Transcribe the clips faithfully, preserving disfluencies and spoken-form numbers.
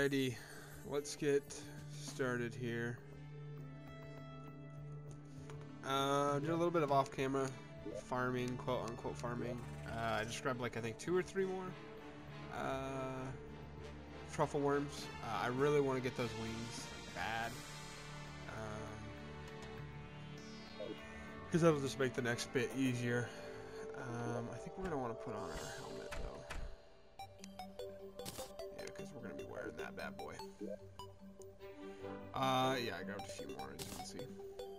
Alrighty, let's get started here. Uh, did a little bit of off-camera farming, quote-unquote farming. Uh, I just grabbed like I think two or three more uh, truffle worms. Uh, I really want to get those wings like, bad, because um, that'll just make the next bit easier. Um, I think we're gonna want to put on our helmet though. Yeah, because we're gonna be wearing that bad boy. Uh, yeah, I grabbed a few more as you can see.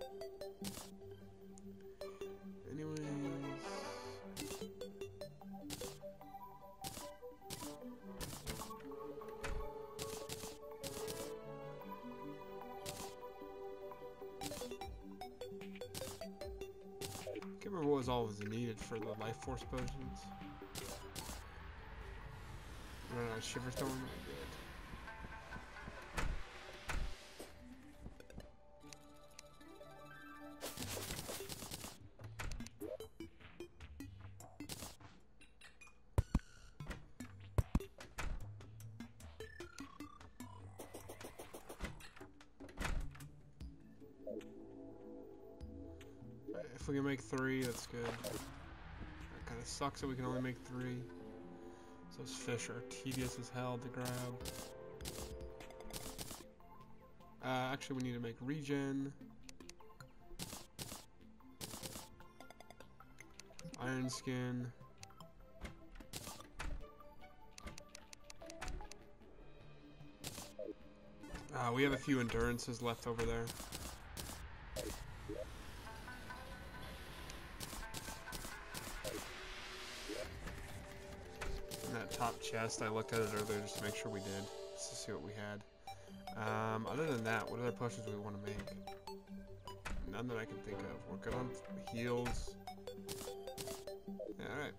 Anyways. Can't remember what was all was needed for the life force potions. Run out of Shiverstone? I did. If we can make three, that's good. That kind of sucks that we can only make three. Those fish are tedious as hell to grab. Uh, actually, we need to make regen. Iron skin. Uh, we have a few endurances left over there. Top chest, I looked at it earlier just to make sure we did, just to see what we had. Um, other than that, what other potions do we want to make? None that I can think of. We're good on heals. Yeah, alright.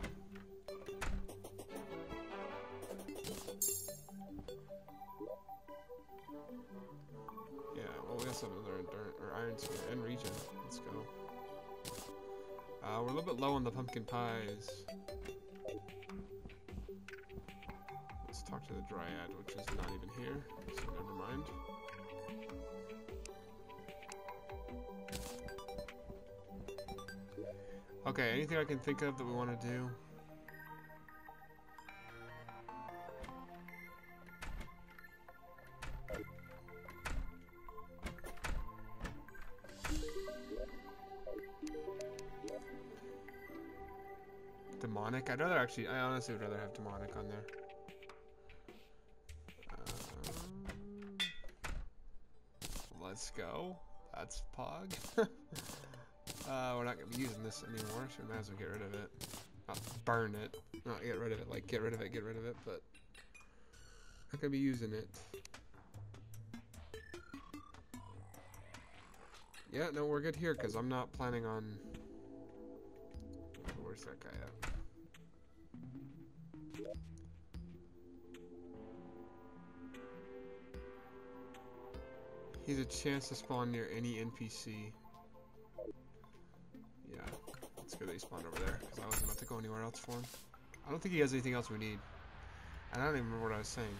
Yeah, well, we also have another endurance, or iron skin and regen. Let's go. Uh, we're a little bit low on the pumpkin pies. Talk to the Dryad, which is not even here, so never mind. Okay, anything I can think of that we want to do? Demonic? I'd rather actually, I honestly would rather have demonic on there. Let's go. That's Pog. uh, we're not going to be using this anymore, so we might as well get rid of it. Not burn it. Not get rid of it, like get rid of it, get rid of it, but not going to be using it. Yeah, no, we're good here, because I'm not planning on... Where's that guy at? He's a chance to spawn near any N P C. Yeah, it's good that he spawned over there, because I wasn't about to go anywhere else for him. I don't think he has anything else we need. And I don't even remember what I was saying.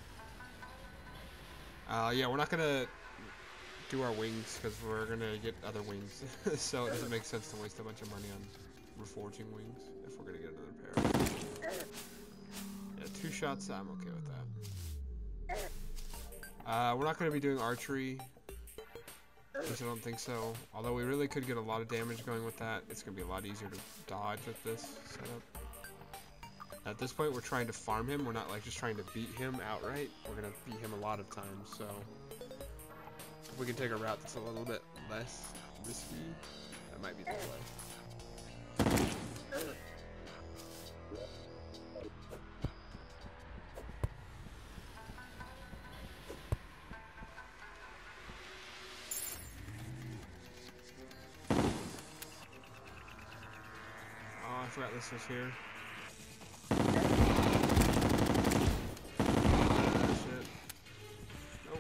Uh, yeah, we're not gonna do our wings, because we're gonna get other wings. So it doesn't make sense to waste a bunch of money on reforging wings, if we're gonna get another pair. Yeah, two shots, I'm okay with that. Uh, we're not gonna be doing archery. Which I don't think so. Although we really could get a lot of damage going with that. It's going to be a lot easier to dodge with this setup. At this point, we're trying to farm him. We're not like just trying to beat him outright. We're going to beat him a lot of times. So if we can take a route that's a little bit less risky, that might be the play. I forgot this was here. Shit. Nope.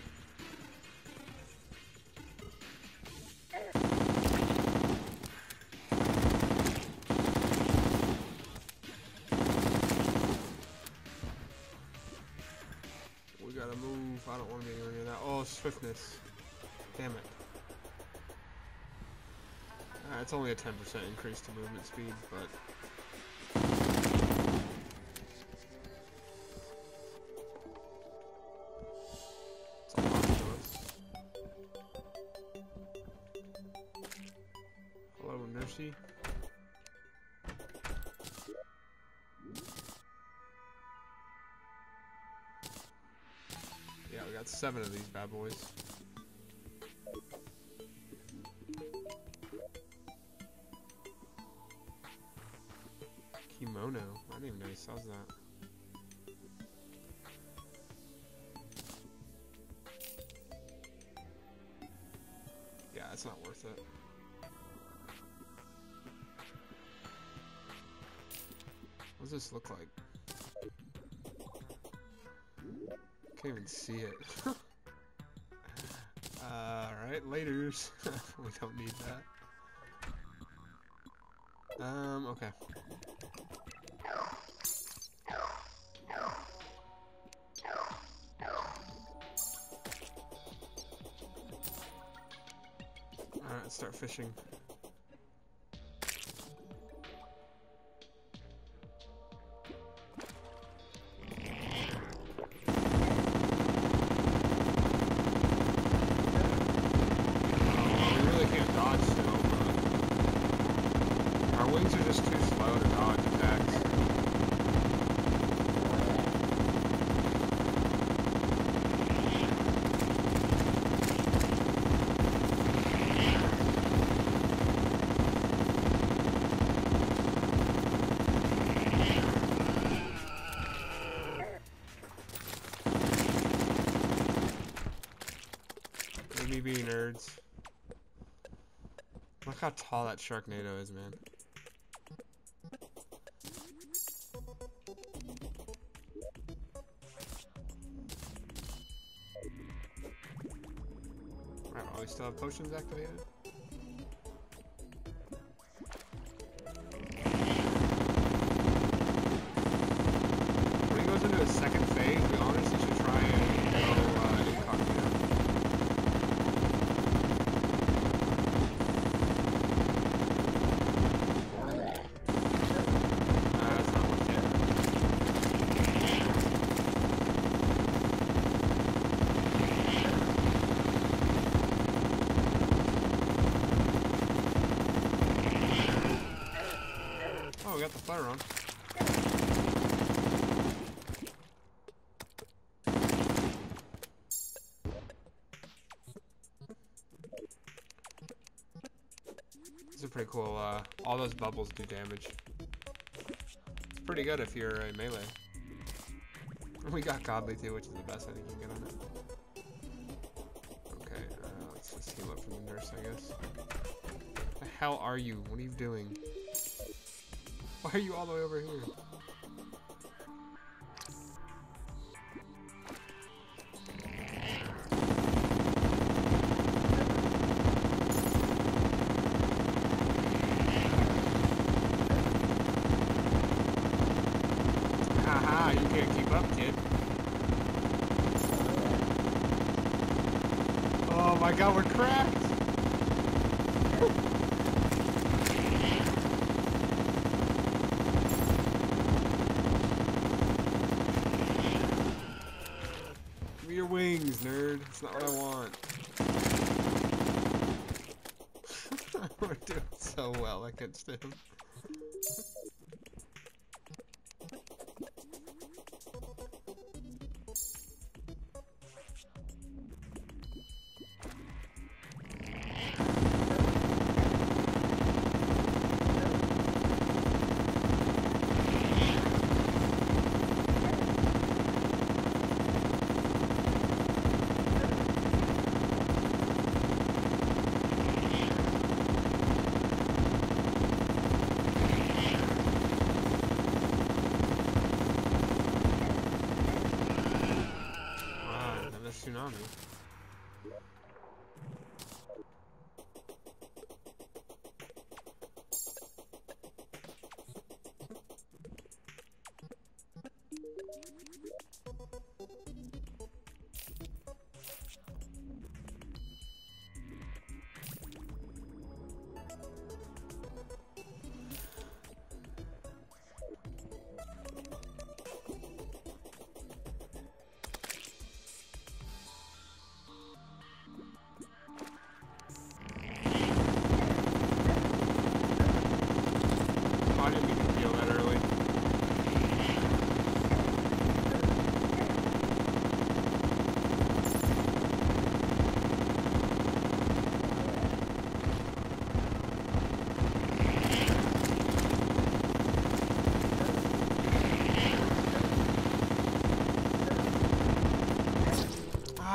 gotta move. I don't want to be anywhere near that. Oh, swiftness. Damn it. Uh, it's only a ten percent increase to movement speed, but... it's a lot to us. Hello, Nursey. Yeah, we got seven of these bad boys. Kimono. I didn't even know he sells that. Yeah, it's not worth it. What does this look like? Can't even see it. uh, Alright, laters. We don't need that. Um, okay. Alright, let's start fishing. Wings are just too slow to dodge attacks. Maybe be nerds. Look how tall that Sharknado is, man. Alright, we still have potions activated? When he goes into his second phase, we honestly should try and go uh, incognito. Uh, that's not worth it. Oh, we got the fire on. This is pretty cool. Uh, all those bubbles do damage. It's pretty good if you're a melee. We got Godly too, which is the best I think you can get on it. Okay, uh, let's just heal up from the nurse, I guess. The hell are you? What are you doing? Why are you all the way over here? Haha, you can't keep up, kid. Oh my god, we're cracked! Give me your wings, nerd. It's not what I want. We're doing so well against him. Tsunami.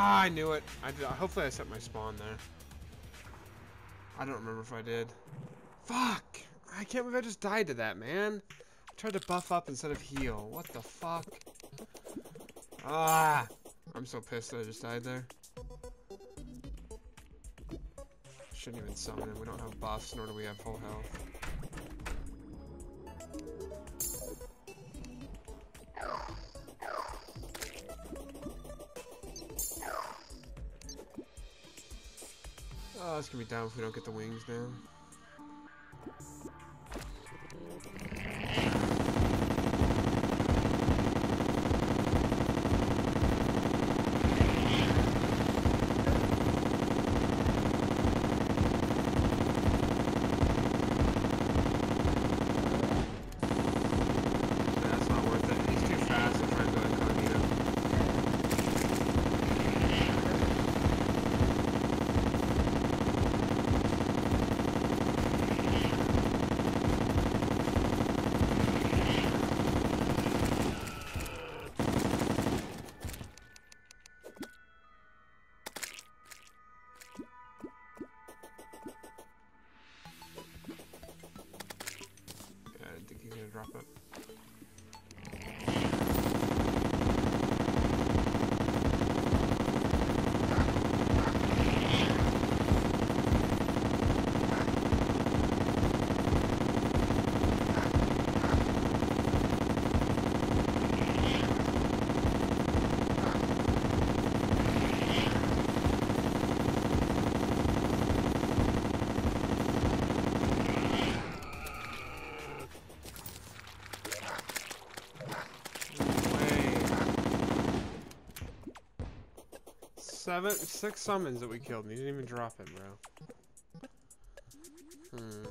Ah, I knew it. I did. Hopefully I set my spawn there. I don't remember if I did. Fuck! I can't believe I just died to that, man. I tried to buff up instead of heal. What the fuck? Ah! I'm so pissed that I just died there. Shouldn't even summon him. We don't have buffs, nor do we have full health. Oh, it's gonna be down if we don't get the wings down. That's not worth it. He's too fast to try and go incognito. I didn't think he's gonna drop it. Seven, six summons that we killed, and he didn't even drop it, bro. Hmm.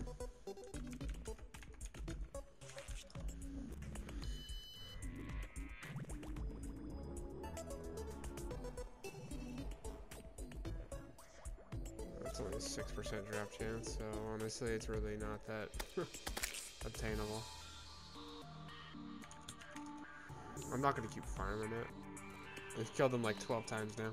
That's only a six percent drop chance, so honestly, it's really not that obtainable. I'm not gonna keep farming it. We've killed him like twelve times now.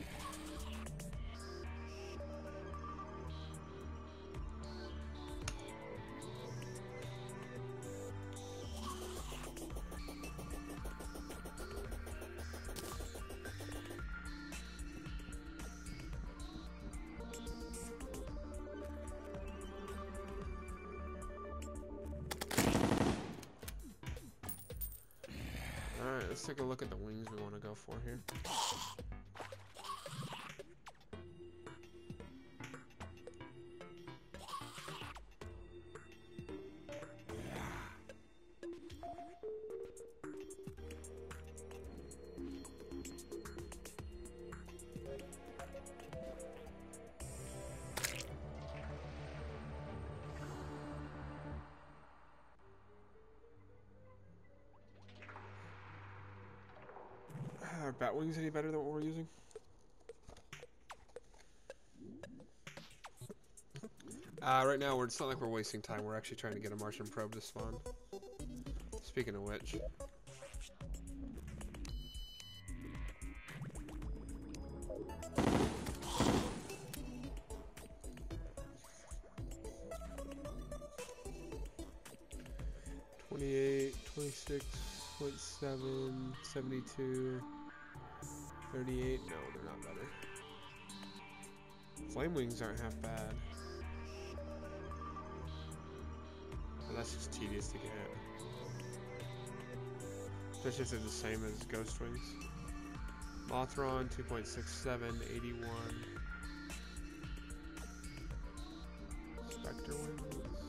Alright, let's take a look at the wings we want to go for here. Are bat wings any better than what we're using? Uh, right now, we're, it's not like we're wasting time. We're actually trying to get a Martian probe to spawn. Speaking of which. twenty-eight, twenty-six point seven, seventy-two, thirty-eight. No, they're not better. Flame wings aren't half bad. But that's just tedious to get. Especially if they're the same as Ghost Wings. Mothron, two point six seven, eighty-one. Spectre Wings.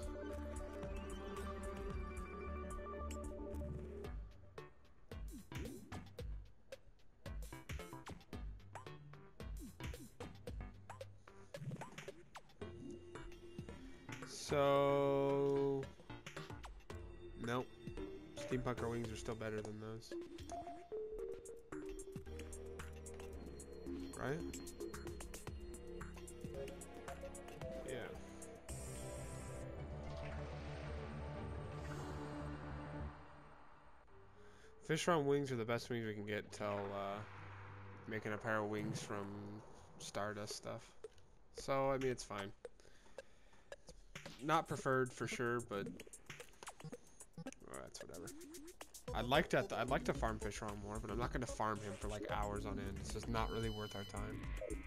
So, nope. Steampunker wings are still better than those. Right? Yeah. Fishron wings are the best wings we can get till, uh, making a pair of wings from Stardust stuff. So, I mean, it's fine. Not preferred for sure, but oh, that's whatever. I'd like to I'd like to farm Fishron more, but I'm not going to farm him for like hours on end. It's just not really worth our time.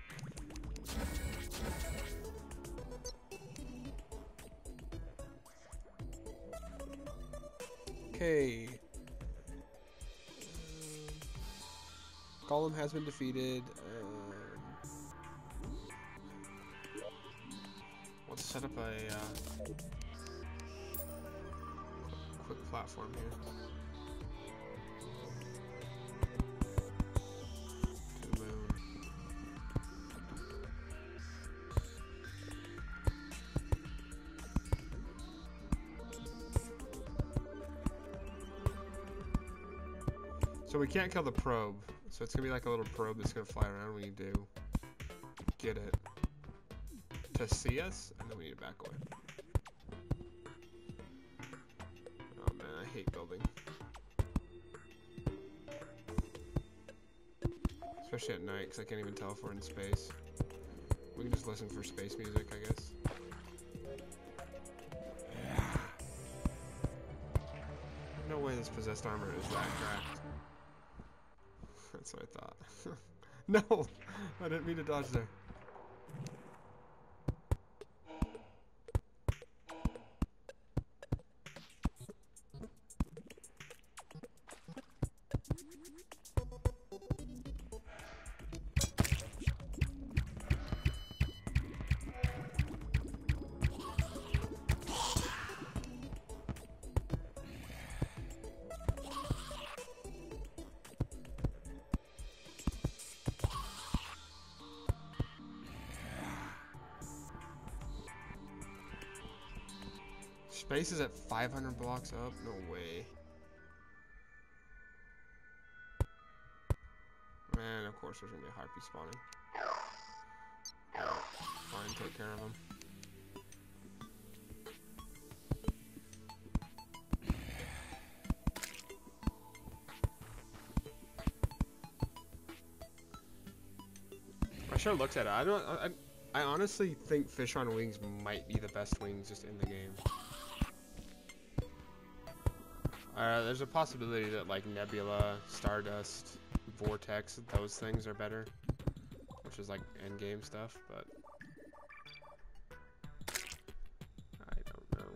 Okay. Um, Golem has been defeated. Um, let's set up a uh, quick platform here. To the moon. So we can't kill the probe, so it's gonna be like a little probe that's gonna fly around when you do get it to see us, and then we need to back away. Oh man, I hate building. Especially at night, because I can't even tell if we're in space. We can just listen for space music, I guess. No way this possessed armor is that cracked. That's what I thought. No! I didn't mean to dodge there. Space is at five hundred blocks up? No way. Man, of course there's gonna be a harpy spawning. Fine, take care of him. I should have looked at it. I don't. I, I honestly think Fishron wings might be the best wings just in the game. Uh, there's a possibility that like Nebula, Stardust, Vortex, those things are better, which is like end game stuff, but I don't know.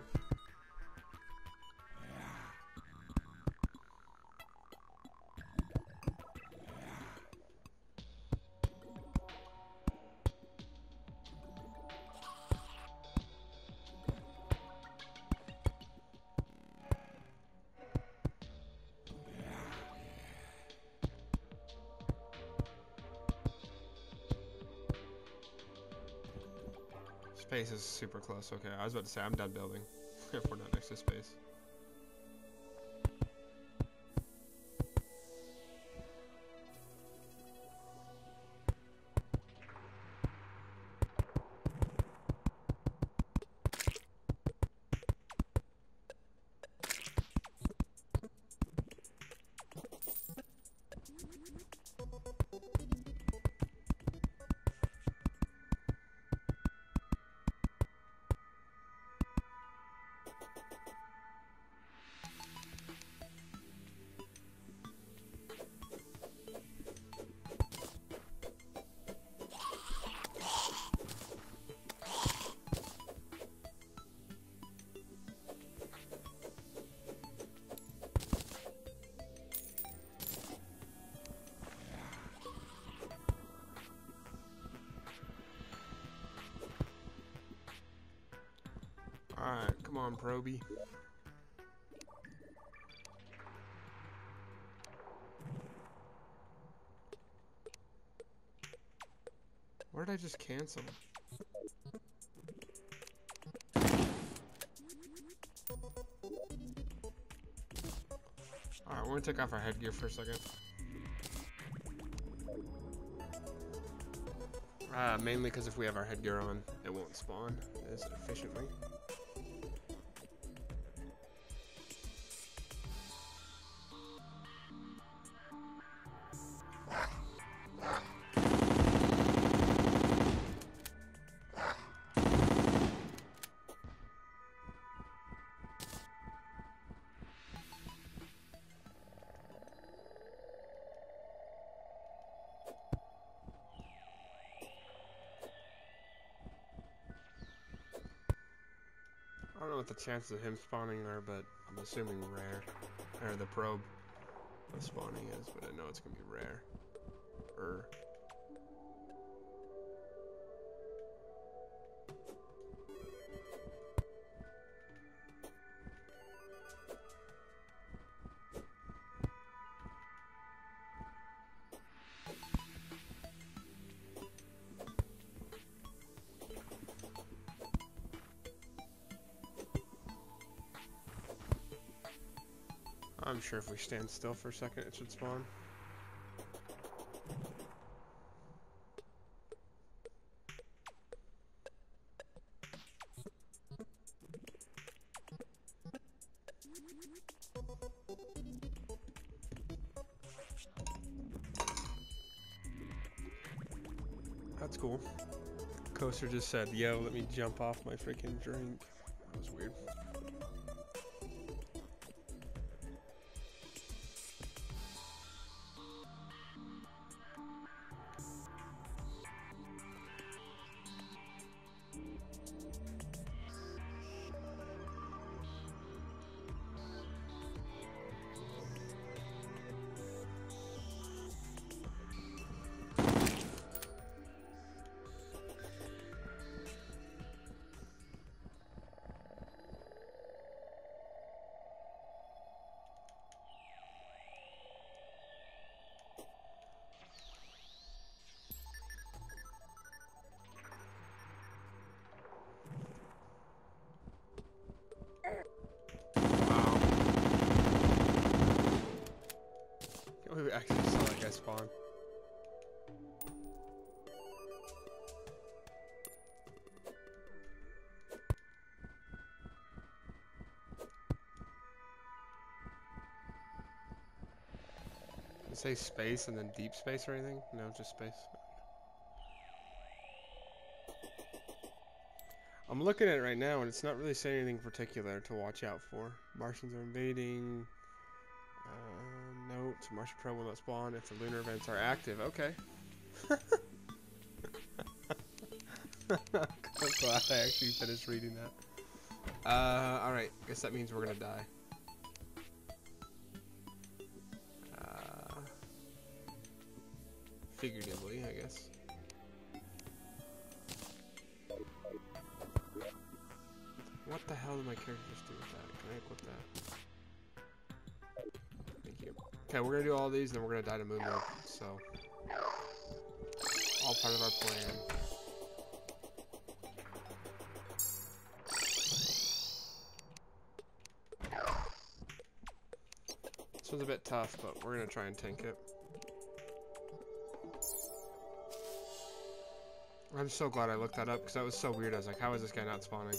Space is super close. Okay, I was about to say I'm done building if we're not next to space. Alright, come on, Proby. Where did I just cancel? Alright, we're gonna take off our headgear for a second. Uh, mainly because if we have our headgear on, it won't spawn as efficiently. what the chances of him spawning are, but I'm assuming rare. Or the probe of spawning is, but I know it's gonna be rare. Er. I'm sure if we stand still for a second, it should spawn. That's cool. Coaster just said, yo, let me jump off my freaking drink. That was weird. We actually saw that guy spawn. Did it say space and then deep space or anything? No, just space. I'm looking at it right now and it's not really saying anything particular to watch out for. Martians are invading. Uh, note, Martian probe will not spawn if the lunar events are active. Okay. I'm glad I actually finished reading that. Uh, alright. Guess that means we're gonna die. Uh, figuratively, I guess. What the hell did my character just do with that? Can I equip that? Okay, we're gonna do all these, and then we're gonna die to Moonwalk. So, all part of our plan. This was a bit tough, but we're gonna try and tank it. I'm so glad I looked that up because that was so weird. I was like, how is this guy not spawning?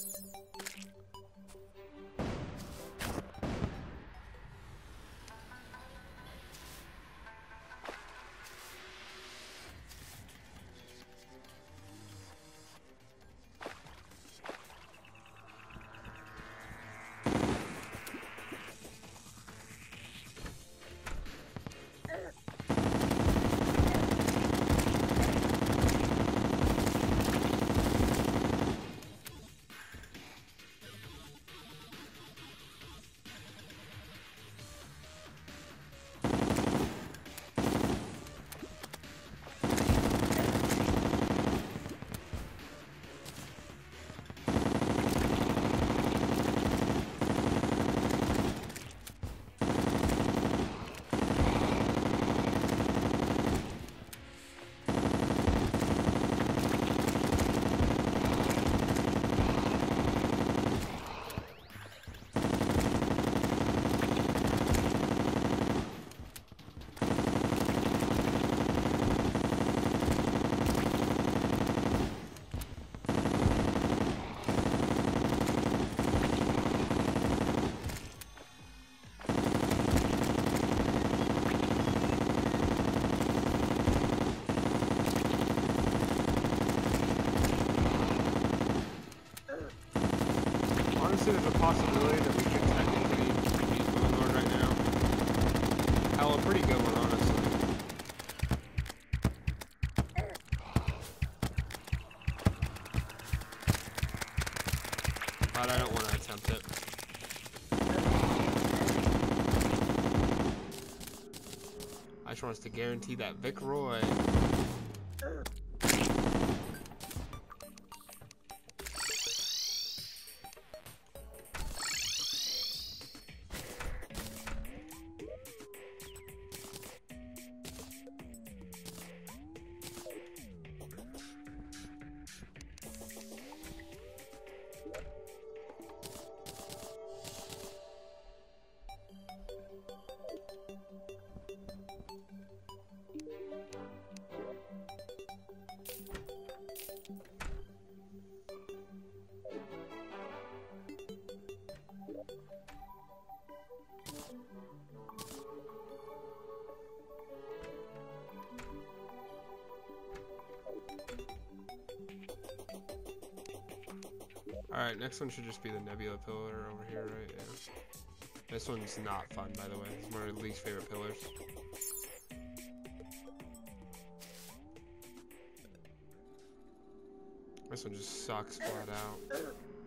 There's a possibility that we could technically beat Moonlord right now. Hell, a pretty good one, honestly. But I don't want to attempt it. I just want us to guarantee that Vic Roy. Alright, next one should just be the Nebula pillar over here, right? Yeah. This one's not fun, by the way. It's one of my least favorite pillars. This one just sucks flat out.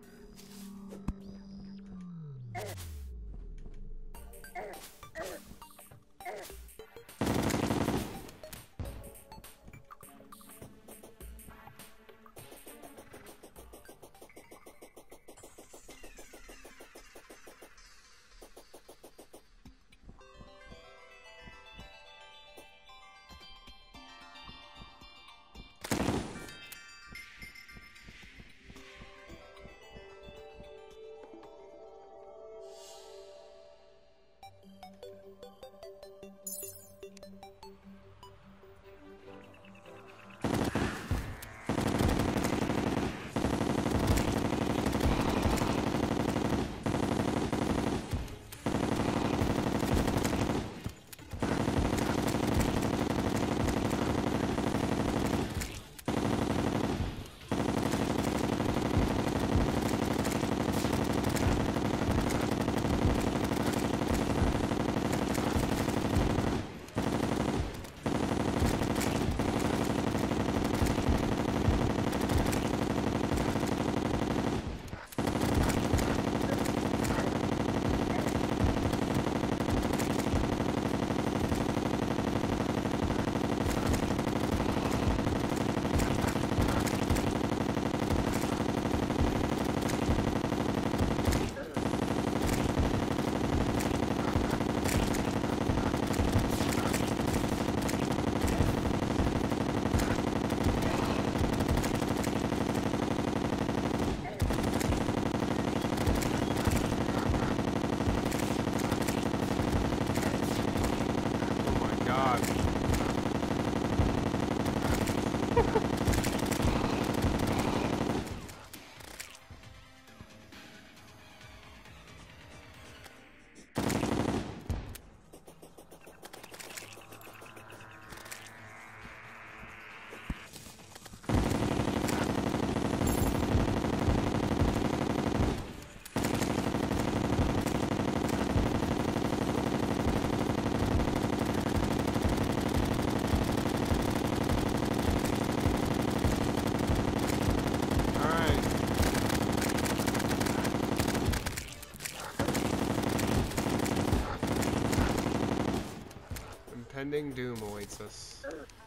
Impending doom awaits us.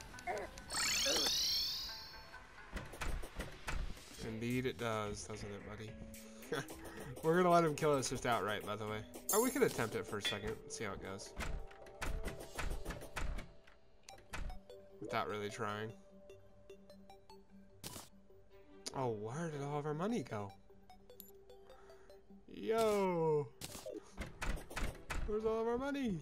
Indeed it does, doesn't it, buddy? We're gonna let him kill us just outright, by the way. Or we could attempt it for a second, see how it goes. Without really trying. Oh, where did all of our money go? Yo! Where's all of our money?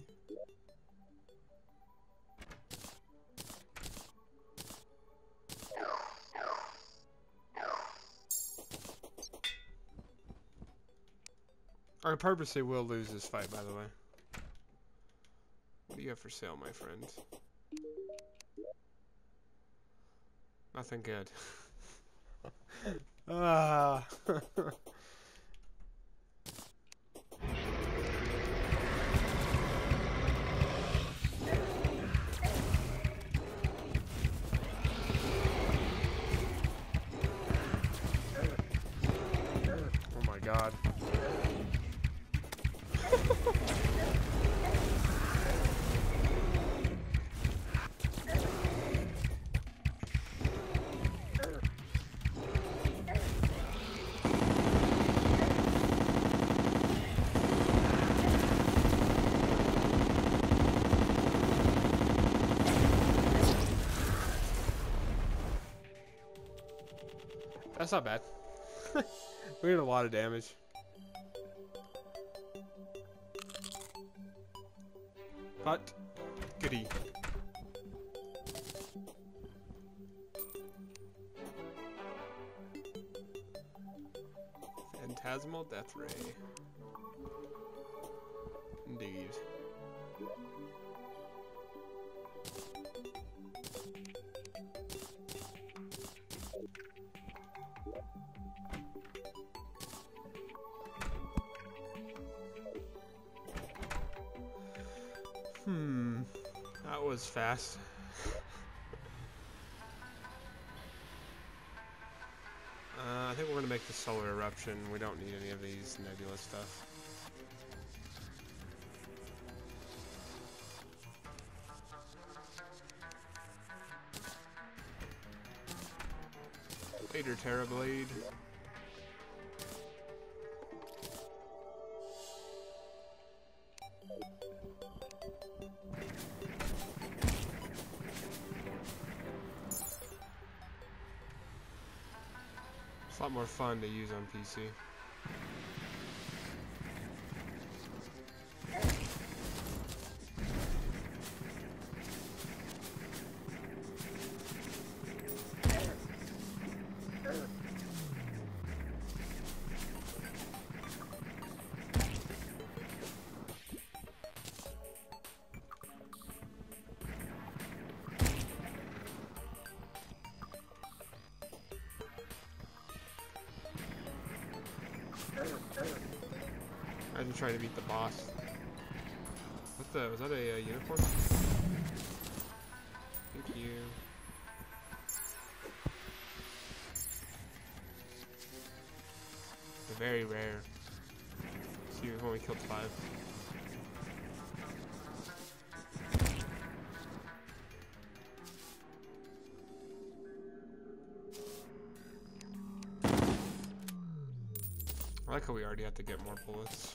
I purposely will lose this fight, by the way. What do you have for sale, my friend? Nothing good. Ah. god. That's not bad. We did a lot of damage. But, goody. Phantasmal Death Ray. Indeed. Hmm, that was fast. uh, I think we're gonna make the solar eruption. We don't need any of these nebula stuff. Later, Terrorblade. It's a lot more fun to use on P C. Imagine trying to beat the boss. What the? Was that a, uh unicorn? Thank you. They're very rare. See, we've only killed five. I like how we already have to get more bullets.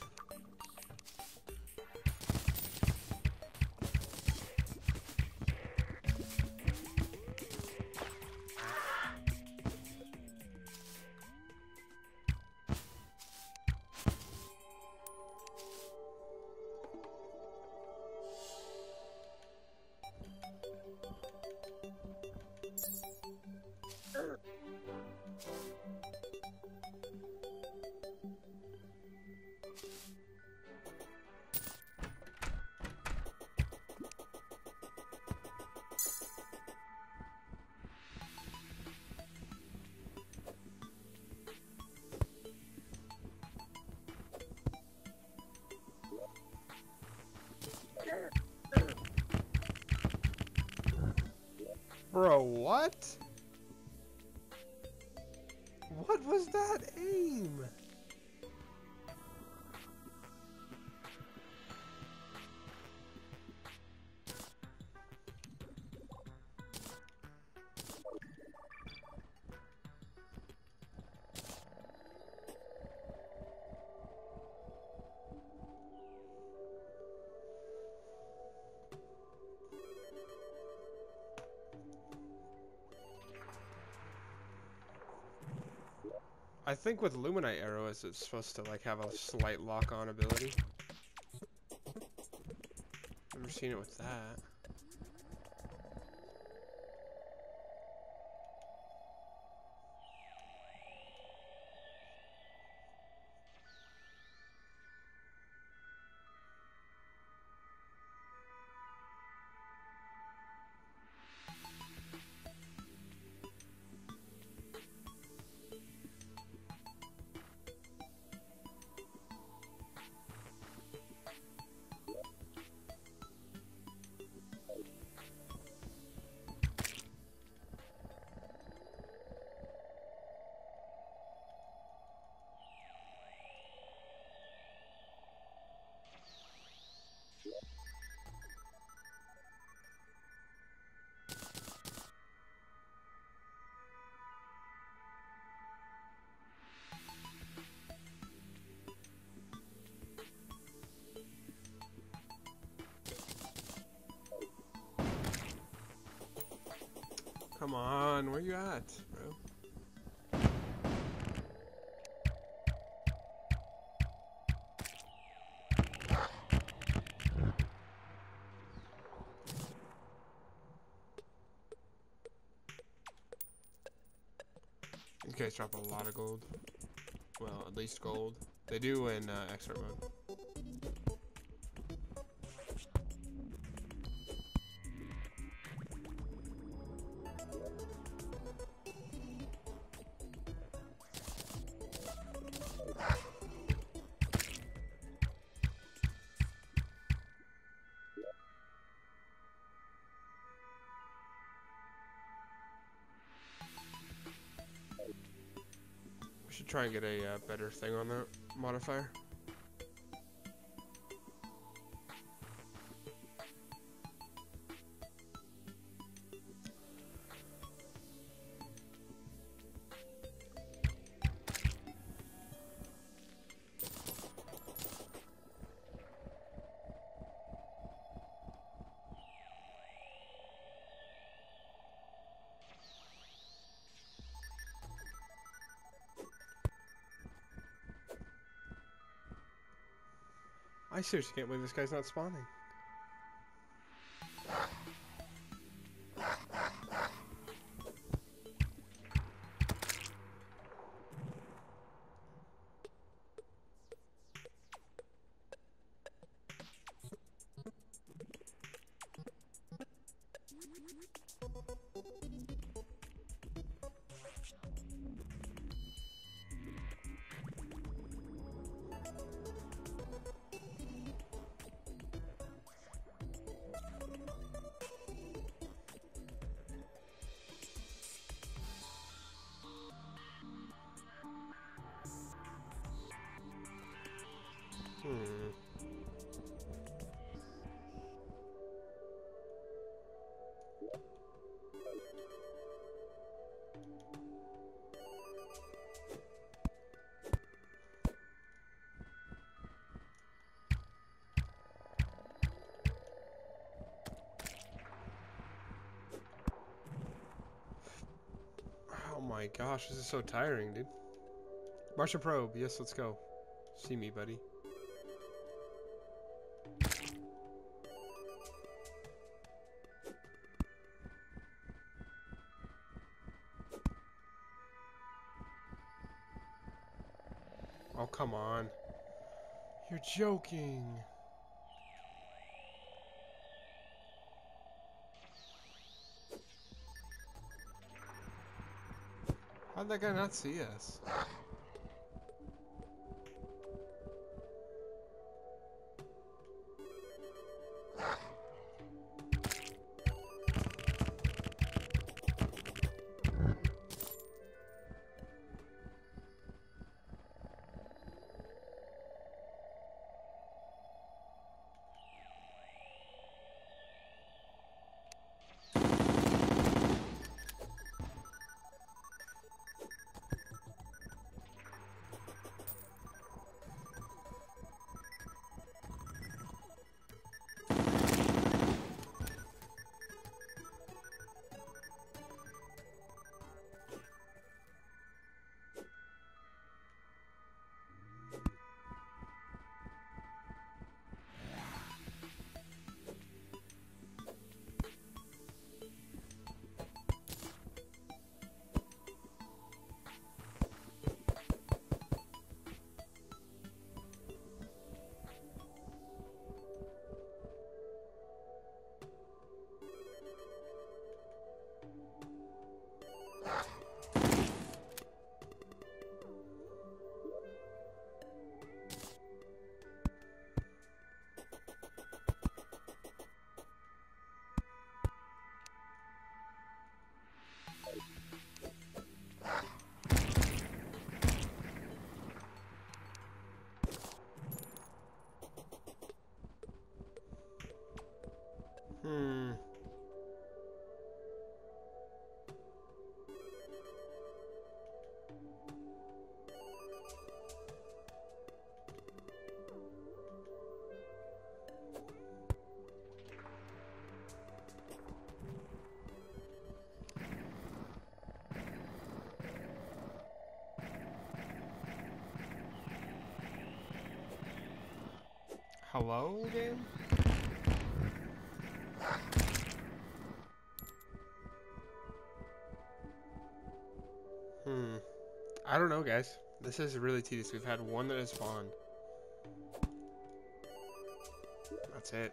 Bro, what? What was that aim? I think with Luminite arrows, it's supposed to like have a slight lock-on ability. Never seen it with that. Come on, where you at, bro? These guys drop a lot of gold. Well, at least gold. They do in uh, expert mode. We should try and get a uh, better thing on that modifier. I seriously can't believe this guy's not spawning. Hmm. Oh my gosh, this is so tiring, dude. Martian probe, yes, let's go. See me, buddy. Oh, come on. You're joking. How'd that guy not see us? Hello, game? Hmm. I don't know, guys. This is really tedious. We've had one that has spawned. That's it.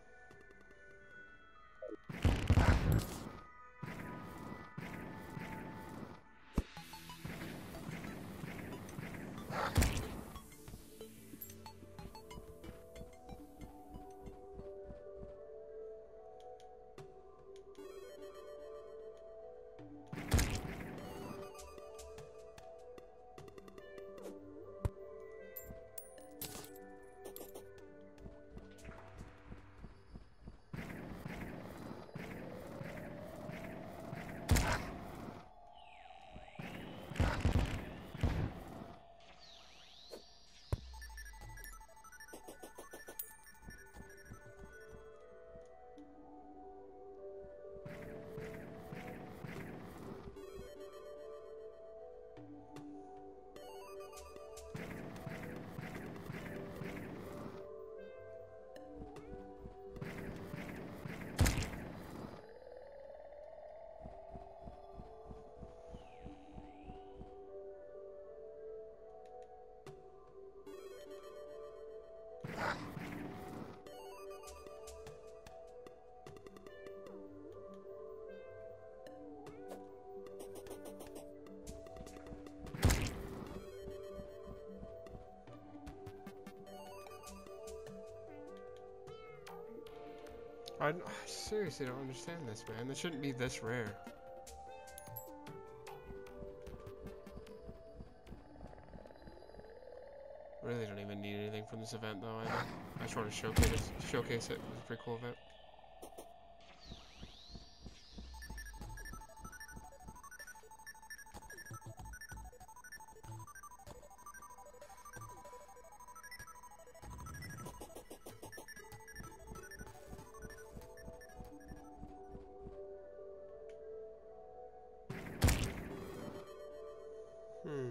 I, I seriously don't understand this, man. This shouldn't be this rare. Really don't even need anything from this event, though, either. I just want to showcase, showcase it. It was a pretty cool event. Hmm.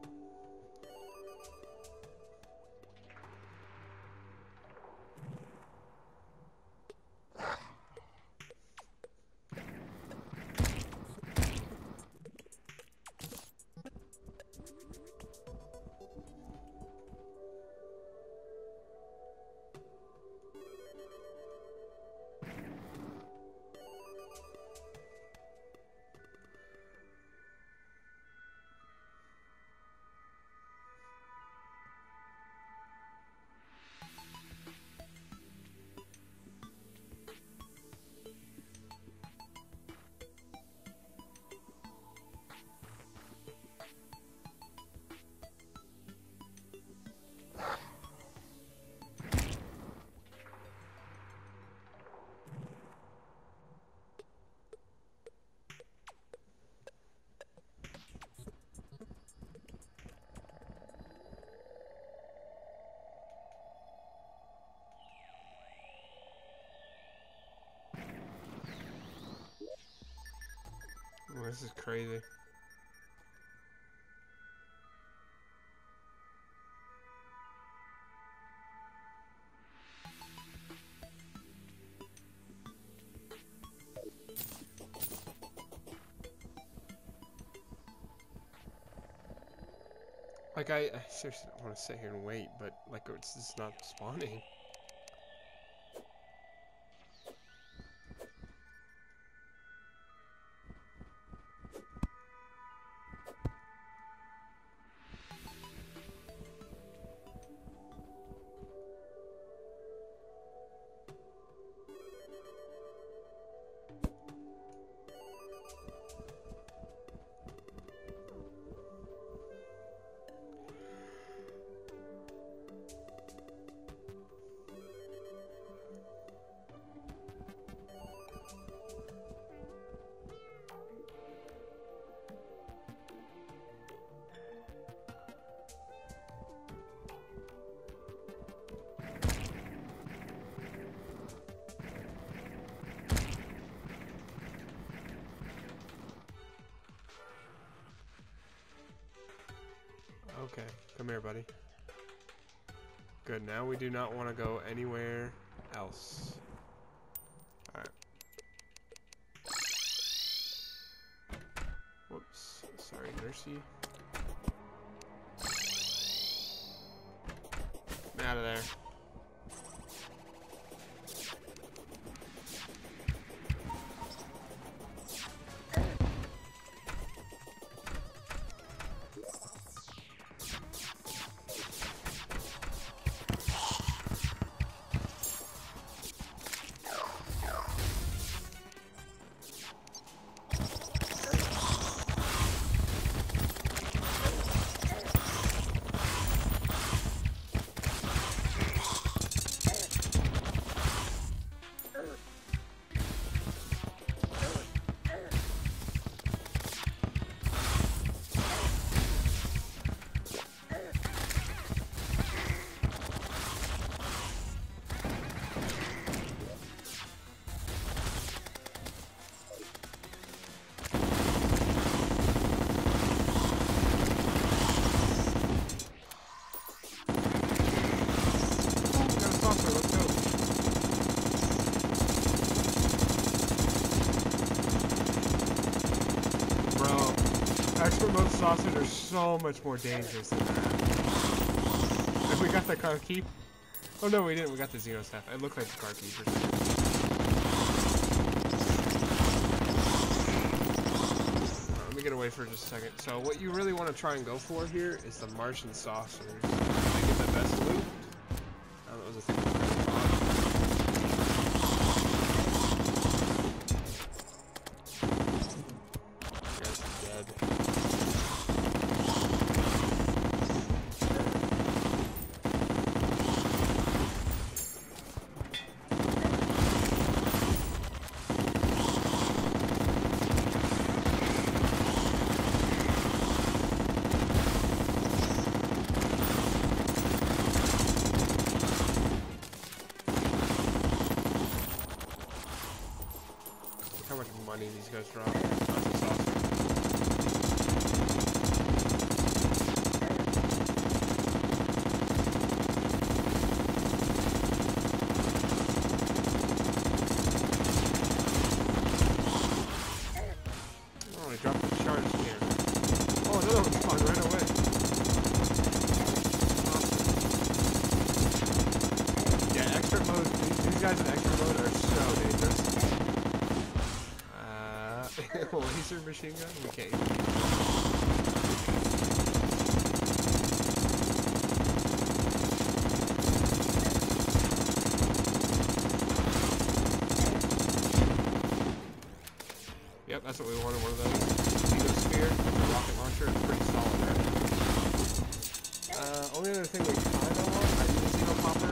Oh, this is crazy. Like, I, I seriously don't want to sit here and wait, but, like, it's just not spawning. Okay, come here, buddy. Good, now we do not want to go anywhere else. Alright. Whoops. Sorry, Nursey. Get out of there. Expert mode saucers are so much more dangerous than that. If we got the car key. Oh no, we didn't. We got the Xeno staff. It looked like the car key for sure. Right, let me get away for just a second. So what you really want to try and go for here is the Martian saucers. They get the best loot. Oh, that was a thing. How much money these guys drop. That's awesome. Oh, he dropped the charge can. Oh, another one spawned right away. Awesome. Yeah, extra mode. These, these guys in extra mode are so dangerous. Well, laser machine gun? We can't even use it. Yep, that's what we wanted, one of those. Xeno Sphere, rocket launcher, it's pretty solid, right? Uh, only other thing we kinda want, I need a Xeno Popper.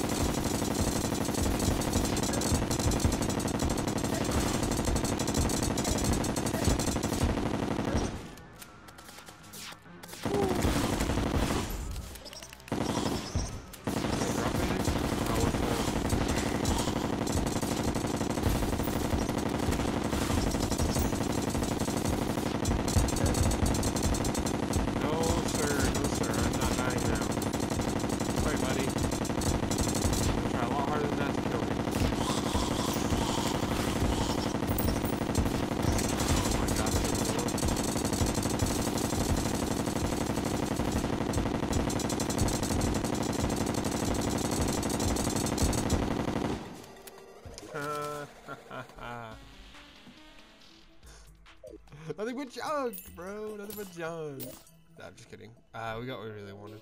Nothing but junk, bro. Nothing but junk. Nah, I'm just kidding. Uh, we got what we really wanted.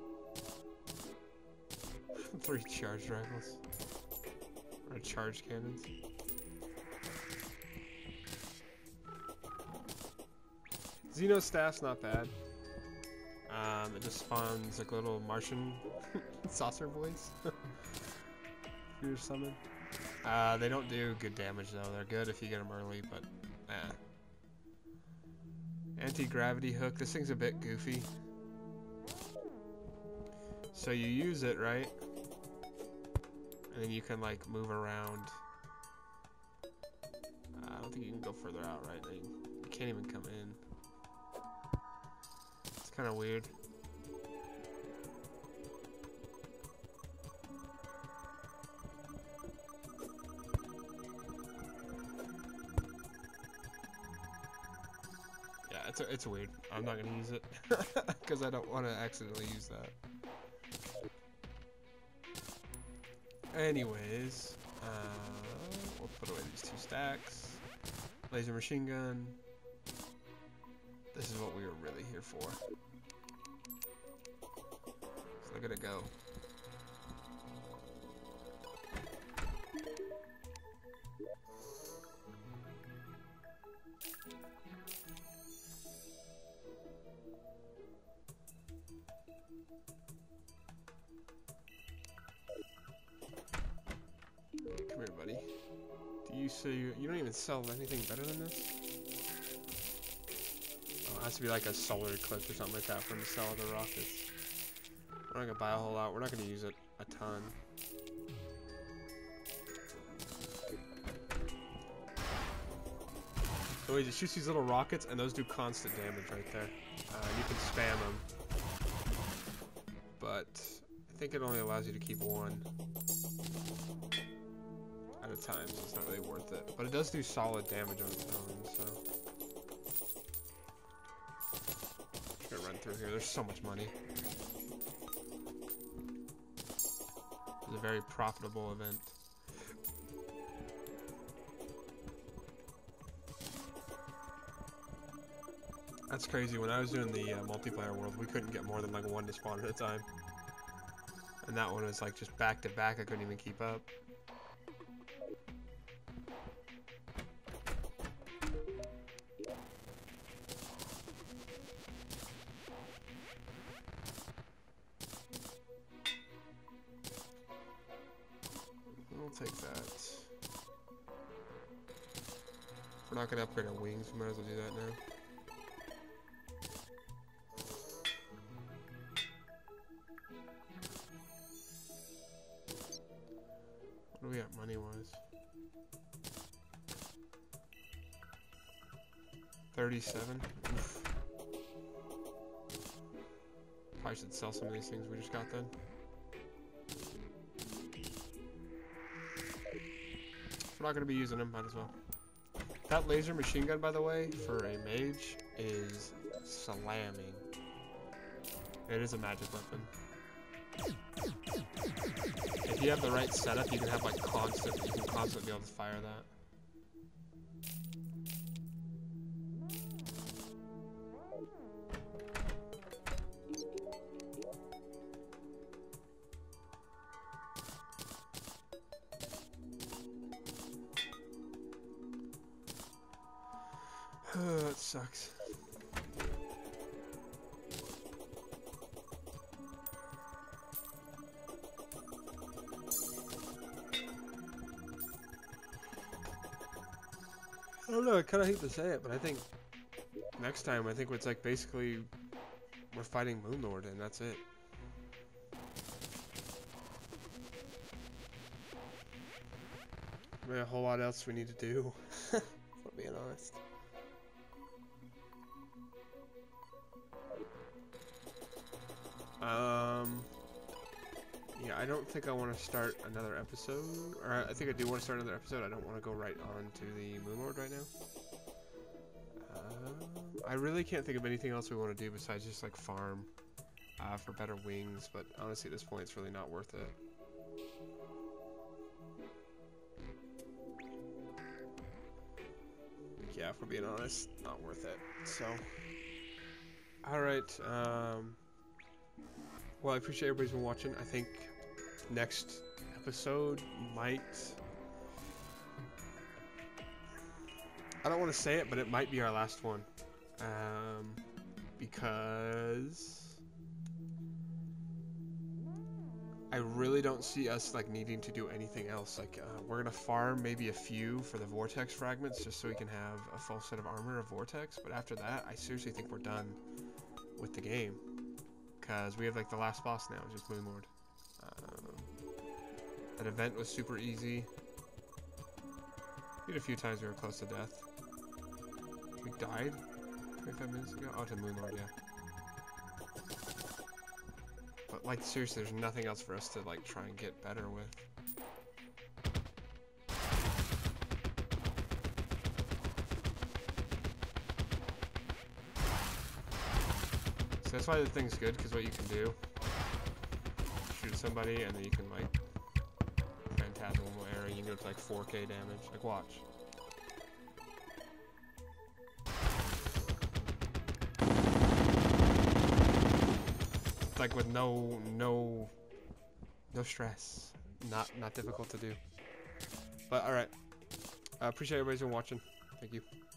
Three charge rifles. Or charge cannons. Xeno staff's not bad. Um, it just spawns like a little Martian saucer voice. For your summon. Uh, they don't do good damage though. They're good if you get them early, but eh. Anti-gravity hook. This thing's a bit goofy. So you use it, right? And then you can like move around. Uh, I don't think you can go further out, right? You can't even come in. It's kind of weird. it's a, it's weird. I'm not gonna use it because I don't want to accidentally use that. Anyways, uh, we'll put away these two stacks. Laser machine gun. This is what we were really here for. So look at it go. Come here, buddy. Do you say you, you don't even sell anything better than this? Oh, it has to be like a solar eclipse or something like that for him to sell the rockets. We're not gonna buy a whole lot. We're not gonna use it a ton. So he just shoots these little rockets, and those do constant damage right there. Uh, you can spam them, but I think it only allows you to keep one at a time, so it's not really worth it. But it does do solid damage on its own, so. Just gonna run through here. There's so much money. It's a very profitable event. That's crazy. When I was doing the uh, multiplayer world, we couldn't get more than like one to spawn at a time. And that one was like just back to back. I couldn't even keep up. We'll take that. We're not going to upgrade our wings. We might as well do that now. What do we got money-wise? thirty-seven? Oof. Probably should sell some of these things we just got then. If we're not going to be using them, might as well. That laser machine gun, by the way, for a mage, is slamming. It is a magic weapon. If you have the right setup, you can have like constant, you can constantly be able to fire that. That sucks. I don't know, I kind of hate to say it, but I think next time, I think it's like basically we're fighting Moonlord and that's it. There's a whole lot else we need to do, if I'm being honest. Um, yeah, I don't think I want to start another episode, or I think I do want to start another episode. I don't want to go right on to the Moonlord right now. Um, I really can't think of anything else we want to do besides just like farm uh, for better wings, but honestly at this point it's really not worth it. Yeah, if we're being honest, not worth it. So, alright, um... well, I appreciate everybody's been watching. I think next episode might... I don't want to say it, but it might be our last one. Um, because... I really don't see us like needing to do anything else. Like, uh, we're going to farm maybe a few for the Vortex fragments just so we can have a full set of armor of Vortex. But after that, I seriously think we're done with the game. Because we have like the last boss now, just Moonlord. Um, that event was super easy. Did a few times we were close to death. We died twenty-five minutes ago? Oh, to Moonlord, yeah. But like seriously, there's nothing else for us to like try and get better with. that's why the thing's good, because what you can do, shoot somebody, and then you can, like, phantasmal arrow, you can go to, like, four K damage. Like, watch. Like, with no, no, no stress. Not, not difficult to do. But, alright. I appreciate everybody's been watching. Thank you.